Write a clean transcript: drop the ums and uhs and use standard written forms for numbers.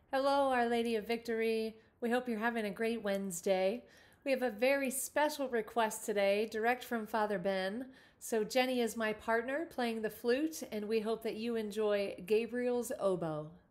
Hello, Our Lady of Victory. We hope you're having a great Wednesday. We have a very special request today, direct from Father Ben. So, Jenny is my partner playing the flute, and we hope that you enjoy Gabriel's Oboe.